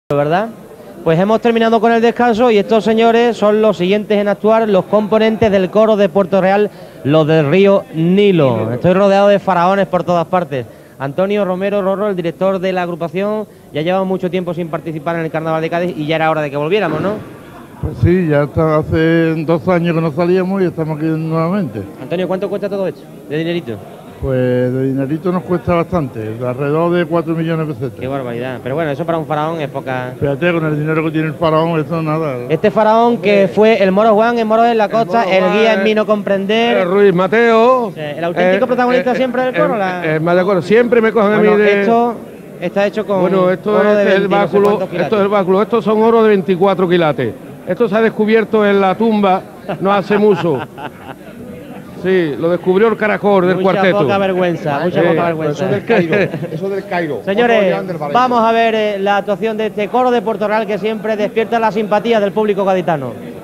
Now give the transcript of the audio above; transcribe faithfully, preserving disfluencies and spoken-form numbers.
¿Verdad? Pues hemos terminado con el descanso y estos señores son los siguientes en actuar, los componentes del coro de Puerto Real, los del río Nilo. Estoy rodeado de faraones por todas partes. Antonio Romero Rorro, el director de la agrupación, ya llevamos mucho tiempo sin participar en el Carnaval de Cádiz y ya era hora de que volviéramos, ¿no? Pues sí, ya está, hace dos años que no salíamos y estamos aquí nuevamente. Antonio, ¿cuánto cuesta todo esto de dinerito? Pues de dinerito nos cuesta bastante, alrededor de cuatro millones de pesetas. Qué barbaridad. Pero bueno, eso para un faraón es poca... Fíjate, con el dinero que tiene el faraón, eso nada. Este faraón que fue el Moro Juan, el Moro de la Costa, el, el guía en mí no comprender... El Ruiz Mateo... El auténtico eh, protagonista eh, siempre del coro. Eh, la... eh, más de acuerdo, siempre me cogen bueno, a mí de... Esto está hecho con Bueno, esto oro es de el báculo, no sé esto es el báculo, estos son oro de veinticuatro quilates. Esto se ha descubierto en la tumba no hace mucho. Sí, lo descubrió el caracol del mucha cuarteto. Poca vergüenza, mucha eh, poca vergüenza. Eso del Cairo, eso del Cairo. Señores, vamos a ver eh, la actuación de este coro de Puerto Real que siempre despierta la simpatía del público gaditano.